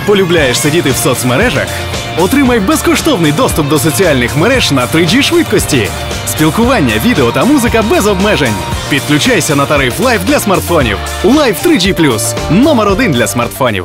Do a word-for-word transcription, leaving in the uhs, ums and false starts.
Полюбляєш сидіти в соцмережах? Отримай безкоштовний доступ до соціальних мереж на три джі швидкості. Спілкування, відео та музика без обмежень. Підключайся на тариф Live для смартфонів. Live три джі плюс. Номер один для смартфонів.